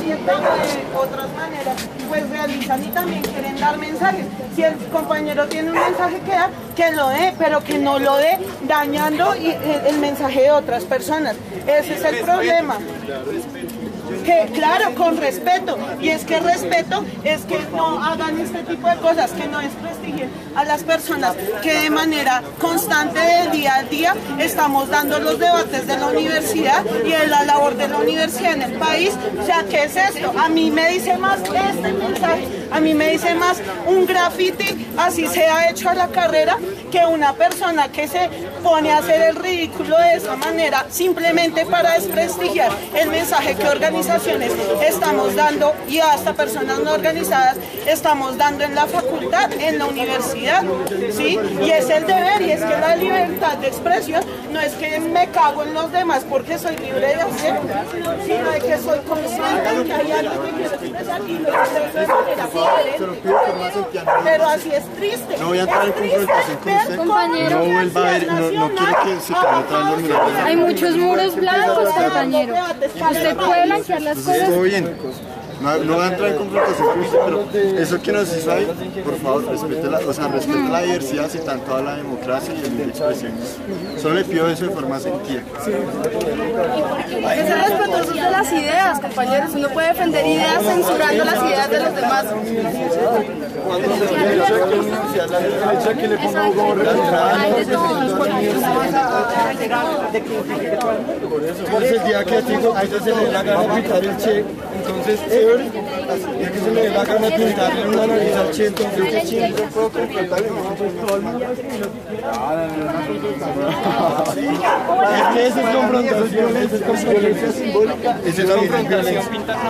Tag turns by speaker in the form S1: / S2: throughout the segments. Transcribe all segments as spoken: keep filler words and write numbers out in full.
S1: ciertas de otras maneras, pues realizan y también quieren dar mensajes. Si el compañero tiene un mensaje que dar, que lo dé, pero que no lo dé dañando y, el, el mensaje de otras personas. Ese es el problema. Que claro, con respeto, y es que respeto es que no hagan este tipo de cosas, que no desprestigien a las personas que de manera constante de día a día estamos dando los debates de la universidad y de la labor de la universidad en el país. O sea, ¿qué es esto? A mí me dice más este mensaje, a mí me dice más un graffiti, así se ha hecho a la carrera, que una persona que se pone a hacer el ridículo de esa manera simplemente para desprestigiar el mensaje que organizaciones estamos dando y hasta personas no organizadas estamos dando en la facultad, en la universidad, ¿sí? Y es el deber, y es que la libertad de expresión no es que me cago en los demás porque soy libre de hacerlo, sino de que soy consciente de que hay algo que quiero expresar y lo expreso de manera diferente. Pero así es triste.
S2: No voy a entrar en confrontación con usted.
S3: Compañero,
S2: no vuelva a ver, no, no quiere que se caiga otra vez los murales.
S3: hay muchos muros blancos, compañero. Usted puede blanquear las cosas.
S2: Todo bien. No, no voy a entrar en confrontación con usted, pero eso que nos hizo ahí, por favor, respete la, o sea, respete la diversidad y tanto a la democracia y el libre expresión. Solo le pido eso de forma sentida.
S4: Sí. Hay que ser respetuosos de las ideas, compañeros. Uno puede defender ideas censurando las ideas de los demás.
S2: Entonces el día que a usted se le dé la gana pintar el Che, entonces ya que se le dé la gana pintarle una nariz al Che, entonces ¿qué siempre puedo completarle todo el mundo? Es que esa es confrontación, esa es confrontación simbólica. Esa es confrontación.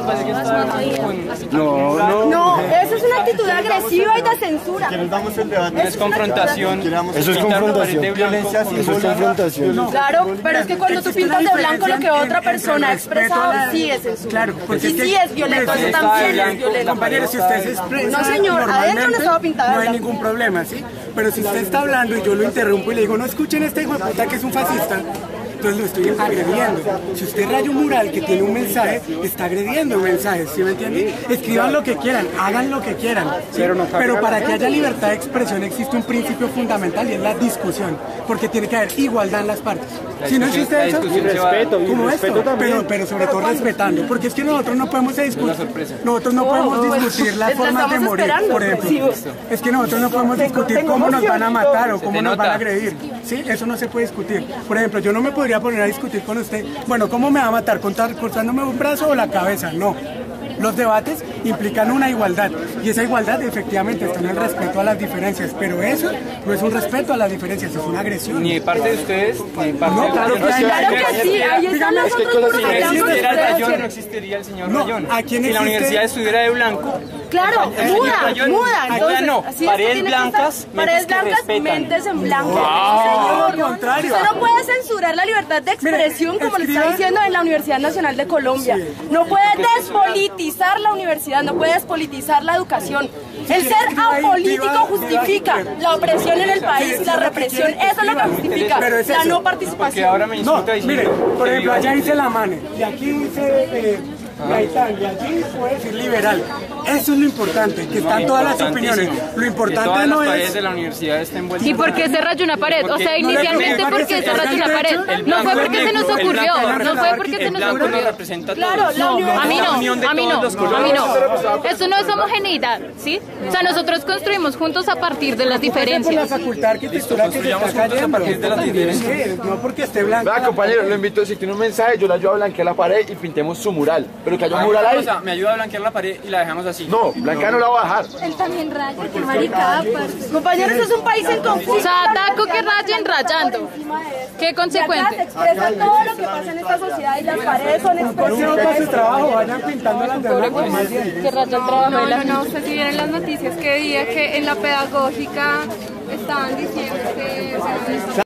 S2: No, no.
S4: No, eso es una actitud agresiva y de censura.
S2: ¿Quieres damos el debate?
S5: Es confrontación.
S2: Eso es confrontación. Violencia simbólica. Eso es confrontación.
S4: Claro, pero es que cuando tú pintas de blanco lo que otra persona ha expresado, sí es censura.
S6: Claro, porque
S4: y
S6: es que,
S4: sí es violento, eso también es violento.
S6: Compañero, si usted se expresa
S4: No, señor, adentro no estaba pintada.
S6: no hay ningún problema, ¿sí? Pero si usted está hablando y yo lo interrumpo y le digo, no escuchen a este hijo de puta que es un fascista, entonces lo estoy agrediendo. Si usted raya un mural que tiene un mensaje, está agrediendo mensajes, ¿sí me entienden? Escriban lo que quieran, hagan lo que quieran, ¿sí? Pero para que haya libertad de expresión existe un principio fundamental y es la discusión, porque tiene que haber igualdad en las partes. Si no existe eso,
S2: respeto,
S6: como
S2: respeto
S6: esto,
S2: también.
S6: pero, pero sobre todo respetando, porque es que nosotros no podemos discutir, nosotros no podemos discutir las formas de morir, por ejemplo. Es que nosotros no podemos discutir cómo nos van a matar o cómo nos van a agredir, ¿sí? Eso no se puede discutir. Por ejemplo, yo no me podría poner a discutir con usted, bueno, ¿cómo me va a matar? ¿Cortándome un brazo o la cabeza? No. Los debates implican una igualdad y esa igualdad efectivamente está en el respeto a las diferencias, pero eso no es un respeto a las diferencias, es una agresión.
S5: Ni de parte de ustedes, ni de parte
S6: No,
S5: de
S6: claro que
S5: ustedes.
S6: sí,
S4: Claro que sí, ahí están los otros muros
S5: Si
S4: blancos.
S5: existiera el
S4: ustedes
S5: rayón, no
S4: quieren.
S5: existiría el señor
S6: No,
S5: Rayón.
S6: ¿a quién
S5: Si la
S6: existe?
S5: universidad estuviera de blanco,
S4: Claro,
S5: el señor
S4: muda,
S5: Rayón,
S4: muda.
S5: allá
S4: Entonces,
S5: no,
S4: así es,
S5: paredes
S4: tiene que
S5: blancas,
S4: estar- paredes
S5: mentes que
S4: blancas,
S5: respetan.
S4: mentes en blanco.
S6: No,
S4: Señor,
S6: al contrario.
S4: Usted no puede censurar la libertad de expresión
S6: Mire,
S4: como lo
S6: escriba-
S4: está diciendo en la Universidad Nacional de Colombia. No puede despolitizar la universidad, no puede despolitizar la educación. El ser apolítico justifica la opresión en el país y la represión. Eso es lo que justifica
S6: Pero es
S4: la
S6: eso.
S4: no
S5: porque
S4: participación.
S5: ahora me
S6: No,
S5: insulta diciendo
S6: mire, por
S5: que
S6: ejemplo,
S5: viva-
S6: allá dice la MANE, y aquí dice eh, Gaitán, y allí puede decir liberal. Eso es lo importante, que están todas las opiniones. Lo
S5: que
S6: importante
S5: todas
S6: no
S5: las paredes
S6: es...
S5: de la universidad estén envueltas.
S3: ¿Y por qué se rayó una pared? O sea, inicialmente, ¿por qué se rayó una pared? No fue porque se nos ocurrió, no fue porque se
S5: El
S3: nos
S5: blanco no
S3: ocurrió.
S5: representa a
S4: Claro,
S5: todos.
S4: la
S3: No,
S4: universidad.
S3: a mí
S5: La unión de
S3: no, a mí no,
S5: todos los
S3: a mí
S5: colores.
S3: no. Eso no es homogeneidad, ¿sí? O sea, nosotros construimos juntos a partir de las
S6: Por la
S3: diferencias.
S6: facultad arquitectura que se está
S5: construyamos juntos a
S6: cayendo.
S5: partir de las diferencias.
S6: Sí, no porque esté blanco.
S7: Vea, compañero, lo invito, si tiene un mensaje, yo le ayudo a blanquear la pared y pintemos su mural. Pero que haya un mural ahí.
S5: O sea, me ayuda a blanquear la pared y la dejamos así.
S7: No, blanquear no la voy a dejar.
S3: Él también raya, qué maricada, parce.
S4: Compañeros, esto es un país en conflicto.
S3: O sea, ataco que rayen rayando. Qué
S4: Y acá se
S3: consecuente.
S4: expresa todo lo que pasa en esta sociedad y las paredes son
S6: Consejo
S4: expresiones.
S6: para su trabajo, vayan pintando las de blanco más bien.
S3: Que raya el trabajo
S8: No,
S3: de la
S8: no, no, usted si vieron las noticias que día que en la pedagógica estaban diciendo que...